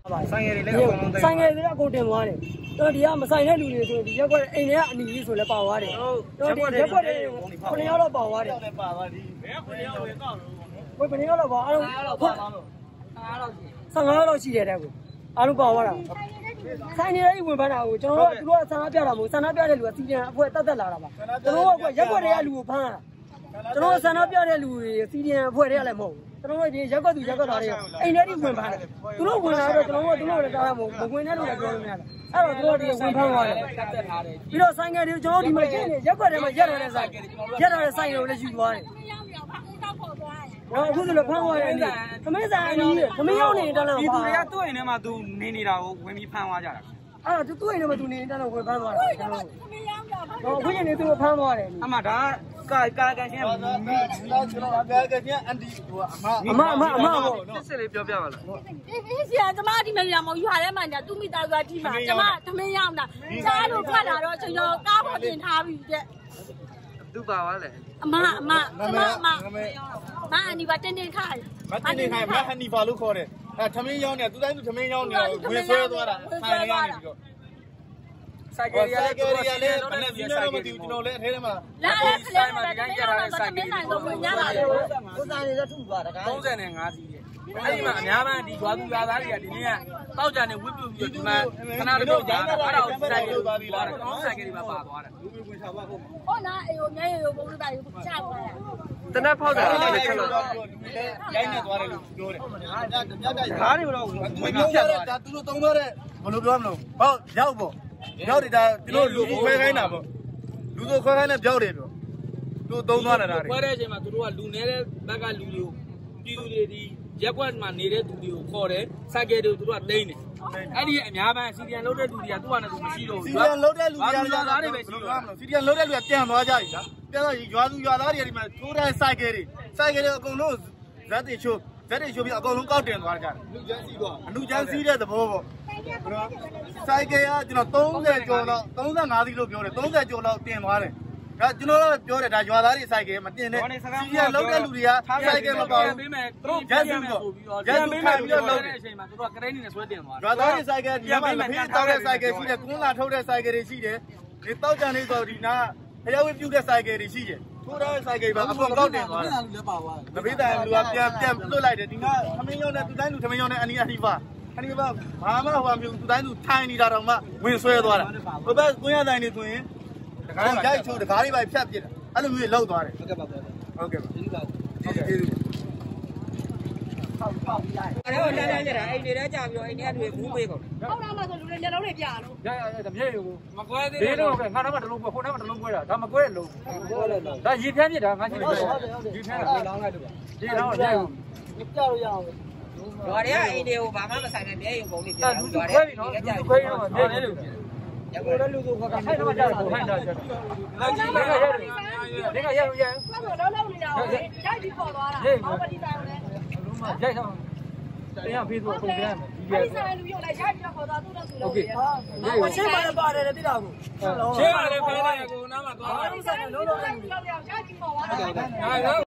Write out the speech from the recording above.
ဆိုင်ငယ်တွေအကုန်တင်သွားတယ်တော့ဒီကမဆိုင်တဲ့လူတွေဆိုဒီရက်ကွက်အိမ်ထဲကအနီကြီးဆိုလည်းပါသွားတယ်တော့ဒီရက်ကွက်တွေ9ယောက်တော့ပါသွားတယ်ပါသွားပြီဘယ်9ယောက်ပဲကောက်လို့ဘယ်9ယောက်တော့ပါအားလုံး15လောက်ရှိတယ်တဲ့ကိုအားလုံးပါသွားတာဆိုင်နေတဲ့အဝင်ပန်းတာကိုကျွန်တော်တို့ကသူတို့ကဆန္ဒပြတာမဟုတ်ဆန္ဒပြတဲ့လူကစီပြန်အဖွဲ့တက်တက်လာတာပါကျွန်တော်တို့ကရက်ကွက်တွေကလူကိုဖမ်းတာကျွန်တော်ဆန္ဒပြတဲ့လူတွေစီပြန်အဖွဲ့တွေကလည်းမဟုတ်ကျွန်တော်တို့ဒီရက်ကွက်သူရက်ကွက်သားတွေအိမ်ထဲကြီးဝင်ပန်းတယ်သူတို့ဝင်လာတော့ကျွန်တော်တို့ကသူတို့လည်းတားရမဟုတ်မဝင်တဲ့လူလည်းပြောလို့မရဘူးအဲ့တော့သူတို့ဒီဝင်ဖမ်းသွားတယ်ပြီးတော့ဆိုင်ငယ်တွေကျွန်တော်ဒီမှာကျင်းနေရက်ကွက်ထဲမှာရက်ထားတဲ့ဆိုင်တွေကိုလည်းယူသွားတယ်အခုဆိုလည်းဖမ်းသွားတယ်ခမင်းဆိုင်အနီးခမင်းရောက်နေတန်းလာပါဒီသူတွေကသူ့အိမ်ထဲမှာသူနေနေတာကိုဝင်ပြီးဖမ်းသွားကြတာအဲ့တော့သူ့အိမ်ထဲမှာသူနေတန်းတော့ဝင်ဖမ်းသွားတာကျွန်တော်တို့ဘုရင်နေသူ့ကိုဖမ်းသွားတယ်အမဒါကာကန်ချင်းကျွန်တော်ကာကန်ချင်းအန်တီဟိုအမပေါ့စစ်လေးပြောပြပါလားအေးဆရာကျမဒီမရမောရွာထဲမှာညာသူ့မိသားစုကဒီမှာကျမသမင်းရောက်တာချားလို့ထွက်လာတော့ကျွန်တော်ကားပေါ်တင်ထားပြီတဲ့သူပါသွားလေအမအနီပါတင်းခိုင်မဟန်နီဖာလို့ခေါ်တယ်အဲသမင်းရောက်နေသူတိုင်းသူသမင်းရောက်နေဝင်ဆွဲသွားတာဆိုင်နေကနေပြီးတော့ဆိုင်ကယ်ရလည်းဘယ်နဲ့ပြဆိုင်ကယ်ကျွန်တော်လည်းအထဲထဲမှာလာဆိုင်မှာဒီတိုင်းရတာဆိုင်ကယ်ဆိုဝင်ရပါလေကိုစားနေလည်းထုသွားတာ 35စီးတယ်အဲ့ဒီမှာအများပိုင်းဒီရွာသူရွာသားတွေကဒီနေ့ကတောက်ကြနေဝစ်ပြုတ်ပြီးဒီမှာခဏတော့ကြာတာအဲ့ဒါကိုဆိုင်ကယ်သွားပြီးလားကောင်းဆိုင်ကယ်တွေပါသွားတယ်လူဝင်ချပါဟုတ်ဟောနာအေကိုမျက်ရည်ဘုံလေးပါချသွားတာတနက်ဖောက်တာလည်းချက်လို့ရိုင်းနေသွားတယ်လို့ပြောတယ်ဓာတ်တွေတော့ဝင်ဖြတ်သွားတယ်ဒါသူတို့သုံးတော့တဲ့ဘယ်လိုပြောမလို့ဟုတ်ရောက်ပေါ့ရောက်တယ်ဒါသူတို့လူခွဲခိုင်းတာပေါ့လူတို့ခွဲခိုင်းတဲ့ပြောက်တယ်ပြောသူသုံးသွားတာဒါတွေခွဲတဲ့အချိန်မှာသူတို့ကလူနေတဲ့ဘက်ကလူတွေကိုပြည်သူတွေဒီရက်ကွက်မှာနေတဲ့သူတွေကိုခေါ်တယ်စိုက်ကယ်တွေကိုသူတို့ကတိန်းတယ်အဲ့ဒီအများပိုင်းစီဒီယန်လုတ်တဲ့လူတွေကသူ့ဟာနဲ့သူမရှိတော့ဘူးစီဒီယန်လုတ်တဲ့လူတွေကသားတွေပဲရှိတော့စီဒီယန်လုတ်တဲ့လူကပြန်သွားကြပြီလားပြန်တော့ရွာသူရွာသားတွေဒီမှာထိုးတဲ့စိုက်ကယ်တွေအကုန်လုံးဇက်တွေချိုးပြီးအကုန်လုံးကောက်တင်သွားကြတယ်အနုချမ်းစီးတဲ့သဘောပေါ့စိုက်ကယ်ကကျွန်တော်30ကျော်လောက်35စီးလို့ပြောတယ်30ကျော်လောက်တင်သွားတယ်ဒါကျွန်တော်တို့ပြောတယ်ဒါရွာသားတွေစိုက်ကယ်မတင်နဲ့စီရလောက်တဲ့လူတွေကစိုက်ကယ်မပေါ့ဘူးရက်စုခိုင်ပြီးတော့လောက်တဲ့အချိန်မှာသူတို့ကကရိန်းနေနဲ့ဆွဲတင်သွားရွာသားတွေစိုက်ကယ်ဒီမှာမဖေးတောက်တဲ့စိုက်ကယ်ရှိတယ်ကွန်းလာထုတ်တဲ့စိုက်ကယ်တွေရှိတယ်ဒီတောက်ကြနေဆိုဒီနာဖျောက်ဝပြုတ်တဲ့စိုက်ကယ်တွေရှိတယ်ထိုးတဲ့စိုက်ကယ်ပါအပေါ်ကောက်တင်သွားတယ်မဖေးတိုင်လူကပြန်လွတ်လိုက်တယ်ဒီကသမင်းရောနဲ့သူတိုင်းလူသမင်းရောနဲ့အနီပါဘာမှဟိုမျိုးသူတိုင်းသူထိုင်နေတာတော့မှဝင်ဆွဲသွားတာဟိုဘက်ကွင်းရတိုင်းနေဆိုရင်တကားရိုက်ချိုးတကားလေးပဲဖြတ်ပြစ်တာအဲ့လိုမျိုးလောက်သွားတယ်ဟုတ်ကဲ့ပါကျေးဇူးပါအဲ့တော့တန်းကြတာအိမ်တွေထဲကြာပြီးတော့အိမ်ထဲတွေဘူးပေးကုန်ဟုတ်လားမဆိုလူတွေမျက်လုံးတွေပြလို့ရတပြည့်ကိုမကွဲသေးဘူးတော့ငါတော့တလုံးကွဲခုနကတလုံးကွဲတာဒါမကွဲလို့ဒါရေထမ်းပြစ်တာငါရှိတယ်ရေထမ်းတာလောင်းလိုက်လို့ရေလောင်းရိုက်ဘူးကြောက်လို့ရအောင်ရွာတွေကအိမ်တွေကိုဘာမှမဆိုင်နဲ့မျက်ရည်ပုံလေးပြတာလူတွေခွဲပြီနော်လူတွေခွဲတော့မျက်ရည်လို့ရကိုလည်းလူတို့ကခိုင်းတော့ကြာတော့ခိုင်းတာကြာဒီကရရဘာလို့လုံးလုံးနေတာလဲရိုက်ပြီးပေါ်သွားတာဟောပတိဆိုင်လည်းလုံးမရိုက်တော့တရားဖေးဆိုပုံပြန်ဒီဆိုင်လူရုပ်လိုက်ရိုက်ပြီးခေါ်သွားသူ့တော့သူ့လို့โอเคချင်းပါလည်းပါတယ်တိတာကိုချင်းပါလည်းဖဲတယ်ကိုနားမှာသွားတာဒီဆိုင်လုံးလုံးရိုက်ပြီးခေါ်သွားတာ